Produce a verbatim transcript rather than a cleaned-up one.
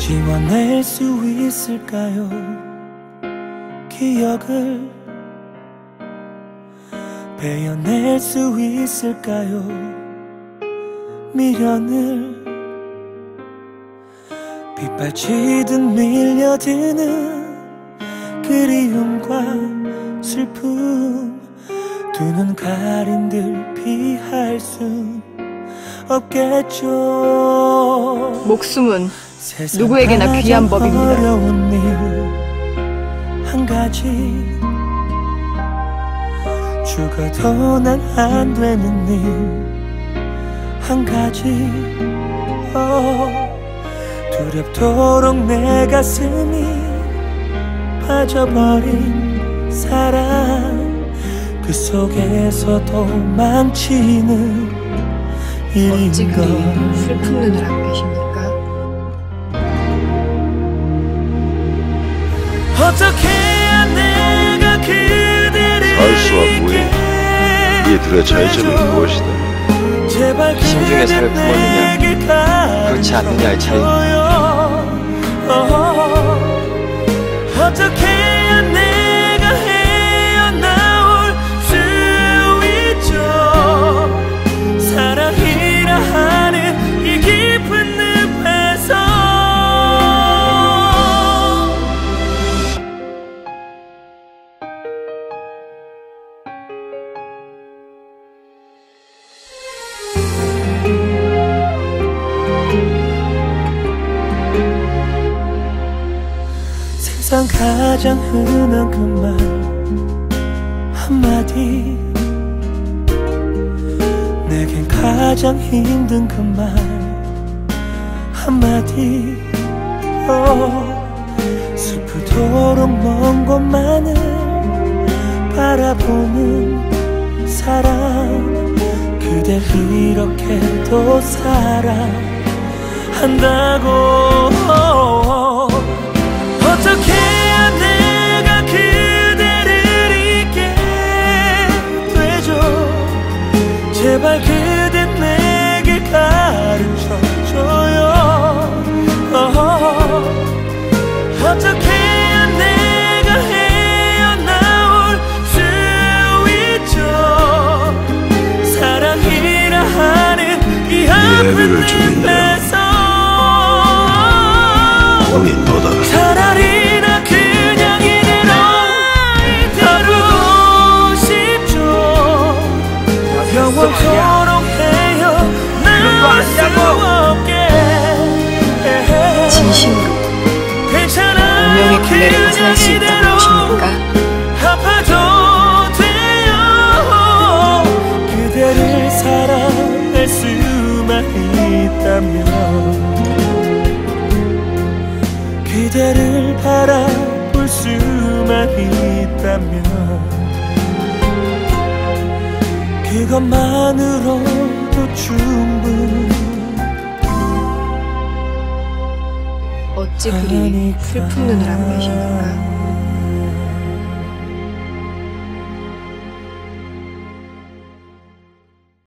지워낼 수 있을까요? 기억을 베어낼 수 있을까요? 미련을 빗발치듯 밀려드는 그리움과 슬픔, 두 눈 가린 듯 피할 순 없겠죠. 목숨은 누구에게나 귀한 법입니다. 어려운 일 한 가지, 죽어도 난 안 되는 일 한 가지. oh, 두렵도록 내 가슴이 빠져버린 사랑, 그 속에서도 망치는 어찌 그리 일인걸. 슬픈 눈을 하고 계십니까? 어떻게 해야 내가 그대를 살수와 무의 이 둘의 차이점이 무엇이다? 신중에 살을 품었느냐 그렇지 않느냐의 차이입니다. 어떻게 해야 내가 헤어나올 수 있죠? 사랑이라 하는 이 깊은 늪에서. 세상 가장 흔한 그 말 한마디, 내겐 가장 힘든 그 말 한마디. oh, 슬프도록 먼 곳만을 바라보는 사람, 그댈 이렇게도 사랑한다고. 어떻게 해야 내가 그대를 잊게 되죠? 제발 그대 내게 가르쳐줘요. oh, 어떻게 해야 내가 헤어나올 수 있죠? 사랑이라 하는 이 아픈 늪에서. 왕이 너다. 차라리 나 그냥 이대로 가고 싶죠. 영원토록 헤어나올 수 없게. 진심으로 운명의 굴레를 벗어날 수 있다고 보십니까? 아파도 돼요. 그대를 사랑할 수만 있다면, 그대를 바라볼 수만 있다면, 그것만으로도 충분. 어찌 그리 슬픈 눈을 하고 계십니까?